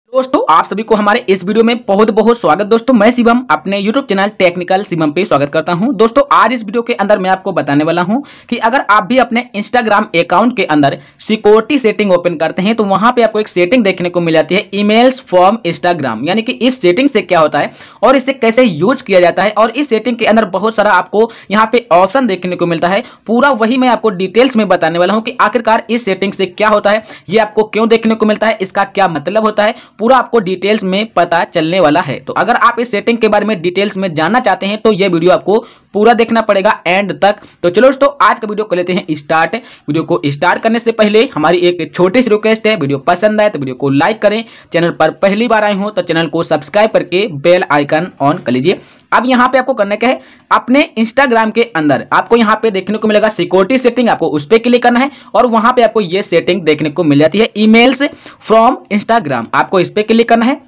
दोस्तों आप सभी को हमारे इस वीडियो में बहुत बहुत स्वागत। दोस्तों मैं शिवम अपने यूट्यूब चैनल टेक्निकल शिवम पे स्वागत करता हूं। दोस्तों आज इस वीडियो के अंदर मैं आपको बताने वाला हूं कि अगर आप भी अपने इंस्टाग्राम अकाउंट के अंदर सिक्योरिटी सेटिंग ओपन करते हैं तो वहां पे आपको एक सेटिंग देखने को मिल जाती है, ईमेल्स फ्रॉम इंस्टाग्राम। यानी कि इस सेटिंग से क्या होता है और इसे कैसे यूज किया जाता है, और इस सेटिंग के अंदर बहुत सारा आपको यहाँ पे ऑप्शन देखने को मिलता है। पूरा वही मैं आपको डिटेल्स में बताने वाला हूँ कि आखिरकार इस सेटिंग से क्या होता है, ये आपको क्यों देखने को मिलता है, इसका क्या मतलब होता है, पूरा आपको डिटेल्स में पता चलने वाला है। तो अगर आप इस सेटिंग के बारे में डिटेल्स में जानना चाहते हैं तो ये वीडियो आपको पूरा देखना पड़ेगा एंड तक। तो चलो दोस्तों आज का वीडियो को लेते हैं स्टार्ट। वीडियो को स्टार्ट करने से पहले हमारी एक छोटी सी रिक्वेस्ट है, वीडियो पसंद आए तो वीडियो को लाइक करें, चैनल पर पहली बार आए हो तो चैनल को सब्सक्राइब करके बेल आइकन ऑन कर लीजिए। अब यहाँ पे आपको करना क्या है, अपने इंस्टाग्राम के अंदर आपको यहाँ पे देखने को मिलेगा सिक्योरिटी सेटिंग, आपको उस पर क्लिक करना है और वहां पे आपको ये सेटिंग देखने को मिल जाती है, ईमेल्स फ्रॉम इंस्टाग्राम। आपको इस पर क्लिक करना है।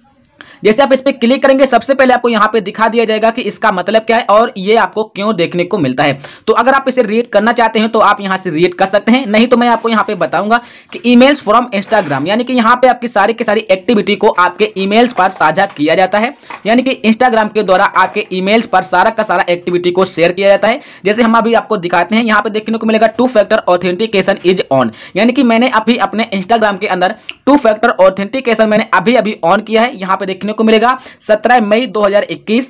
जैसे आप इस पे क्लिक करेंगे सबसे पहले आपको यहाँ पे दिखा दिया जाएगा कि इसका मतलब क्या है और ये आपको क्यों देखने को मिलता है। तो अगर आप इसे रीड करना चाहते हैं तो आप यहाँ से रीड कर सकते हैं, नहीं तो मैं आपको यहाँ पे बताऊंगा कि ईमेल्स फ्रॉम इंस्टाग्राम यानी कि यहाँ पे आपकी सारी की सारी एक्टिविटी को आपके ईमेल्स पर साझा किया जाता है। यानी कि इंस्टाग्राम के द्वारा आपके ईमेल्स पर सारा का सारा एक्टिविटी को शेयर किया जाता है। जैसे हम अभी आपको दिखाते हैं, यहाँ पे देखने को मिलेगा 2 फैक्टर ऑथेंटिकेशन इज ऑन। यानी कि मैंने अभी अपने इंस्टाग्राम के अंदर 2 फैक्टर ऑथेंटिकेशन मैंने अभी ऑन किया है। यहाँ पे देखने को मिलेगा 17 मई 2021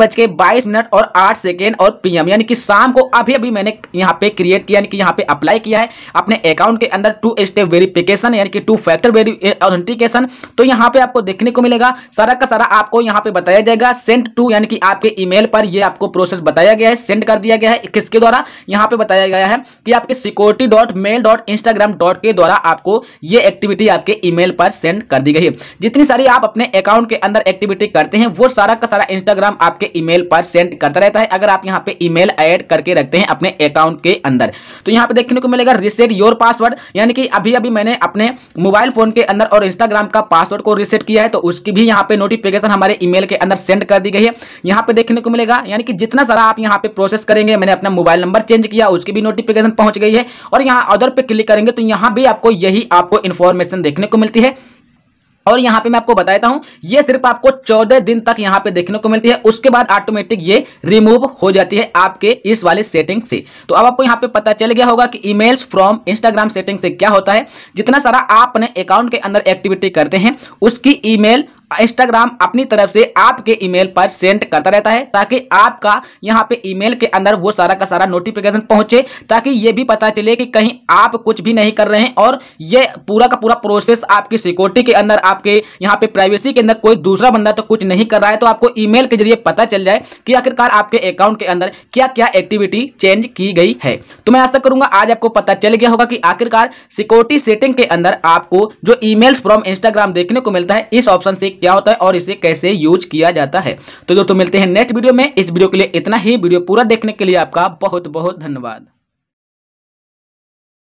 6:22 और 8 सेकेंड और पीएम, यानी कि शाम को अभी मैंने यहाँ पे क्रिएट किया, यानी कि यहाँ पे अप्लाई किया है अपने अकाउंट के अंदर 2 स्टेप वेरिफिकेशन यानी कि 2 फैक्टर ऑथेंटिकेशन। तो यहाँ पे आपको देखने को मिलेगा सारा का सारा आपको यहाँ पे बताया जाएगा सेंड टू, यानी कि आपके ईमेल पर ये आपको प्रोसेस बताया गया है, सेंड कर दिया गया है। किसके द्वारा, यहाँ पे बताया गया है कि आपके security.mail.instagram के द्वारा आपको ये एक्टिविटी आपके ईमेल पर सेंड कर दी गई है। जितनी सारी आप अपने अकाउंट के अंदर एक्टिविटी करते हैं वो सारा का सारा इंस्टाग्राम आपके ईमेल पर सेंड करता रहता है, अगर आप यहाँ पे ईमेल ऐड करके रखते हैं अपने अकाउंट के अंदर। तो यहाँ पे देखने को मिलेगा रीसेट योर पासवर्ड, यानी कि अभी मैंने अपने मोबाइल फोन के अंदर और इंस्टाग्राम का पासवर्ड को रीसेट किया है, तो उसकी भी यहाँ पे नोटिफिकेशन हमारे ईमेल के अंदर सेंड कर दी गई है। यहाँ पे देखने को मिलेगा, यानी कि जितना सारा आप यहाँ पे प्रोसेस करेंगे, मैंने अपना मोबाइल नंबर चेंज किया उसकी भी नोटिफिकेशन पहुंच गई है। और यहाँ अदर पे क्लिक करेंगे तो यहाँ भी आपको यही आपको इंफॉर्मेशन देखने को मिलती है। और यहाँ पे मैं आपको बताता हूँ ये सिर्फ आपको 14 दिन तक यहाँ पे देखने को मिलती है, उसके बाद ऑटोमेटिक ये रिमूव हो जाती है आपके इस वाले सेटिंग से। तो अब आपको यहाँ पे पता चल गया होगा कि ईमेल्स फ्रॉम इंस्टाग्राम सेटिंग से क्या होता है। जितना सारा आप अपने अकाउंट के अंदर एक्टिविटी करते हैं उसकी ईमेल इंस्टाग्राम अपनी तरफ से आपके ईमेल पर सेंड करता रहता है, ताकि आपका यहाँ पे ईमेल के अंदर वो सारा का सारा नोटिफिकेशन पहुंचे, ताकि ये भी पता चले कि कहीं आप कुछ भी नहीं कर रहे हैं और ये पूरा का पूरा प्रोसेस आपकी सिक्योरिटी के अंदर, आपके यहाँ पे प्राइवेसी के अंदर कोई दूसरा बंदा तो कुछ नहीं कर रहा है। तो आपको ईमेल के जरिए पता चल जाए कि आखिरकार आपके अकाउंट के अंदर क्या क्या एक्टिविटी चेंज की गई है। तो मैं आशा करूंगा आज आपको पता चल गया होगा कि आखिरकार सिक्योरिटी सेटिंग के अंदर आपको जो ईमेल्स फ्रॉम इंस्टाग्राम देखने को मिलता है इस ऑप्शन से क्या होता है और इसे कैसे यूज किया जाता है। तो दोस्तों मिलते हैं नेक्स्ट वीडियो में। इस वीडियो के लिए इतना ही। वीडियो पूरा देखने के लिए आपका बहुत बहुत धन्यवाद।